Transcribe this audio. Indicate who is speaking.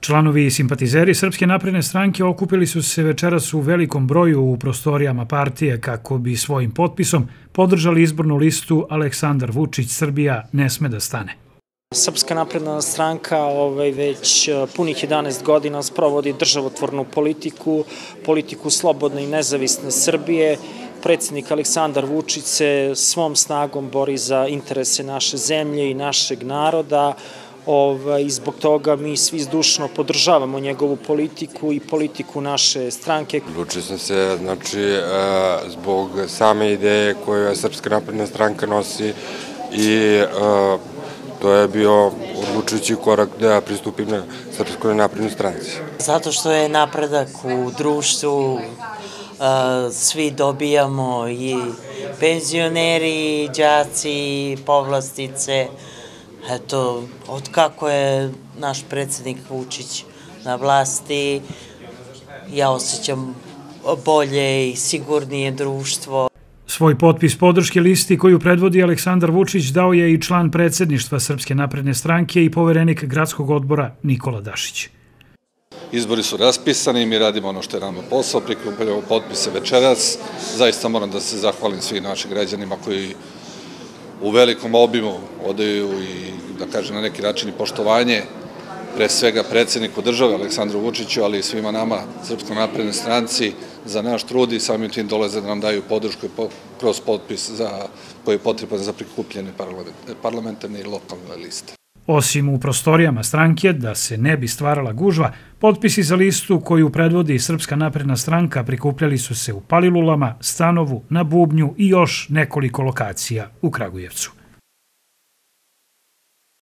Speaker 1: Članovi i simpatizeri Srpske napredne stranke okupili su se večeras u velikom broju u prostorijama partije kako bi svojim potpisom podržali izbornu listu Aleksandar Vučić – Srbija ne sme da stane.
Speaker 2: Srpska napredna stranka već punih 11 godina sprovodi državotvornu politiku slobodne i nezavisne Srbije. Predsjednik Aleksandar Vučić se svom snagom bori za interese naše zemlje i našeg naroda. I zbog toga mi svi zdušno podržavamo njegovu politiku i politiku naše stranke.
Speaker 3: Odlučio sam se, zbog same ideje koju Srpska napredna stranka nosi i to je bio odlučujući korak da pristupim na Srpskoj naprednoj stranci.
Speaker 4: Zato što je napredak u društvu, svi dobijamo, i penzioneri, i đaci, i povlastice. Eto, od kako je naš predsjednik Vučić na vlasti, ja osjećam bolje i sigurnije društvo.
Speaker 1: Svoj potpis podrške listi koju predvodi Aleksandar Vučić dao je i član predsjedništva Srpske napredne stranke i poverenik gradskog odbora Nikola Dašić.
Speaker 5: Izbori su raspisani, mi radimo ono što je nama posao, prikupljamo potpise večeras. Zaista moram da se zahvalim svim našim građanima koji u velikom obimu odaju i, da kažem, na neki način i poštovanje, pre svega predsjedniku države Aleksandru Vučiću, ali i svima nama, Srpskoj naprednoj stranci, za naš trud i samim tim dolaze da nam daju podršku kroz potpis koji je potreban za prikupljene parlamentarne i lokalne liste.
Speaker 1: Osim u prostorijama stranke, da se ne bi stvarala gužva, potpisi za listu koju predvodi Srpska napredna stranka prikupljali su se u Palilulama, Stanovu, na Bubnju i još nekoliko lokacija u Kragujevcu.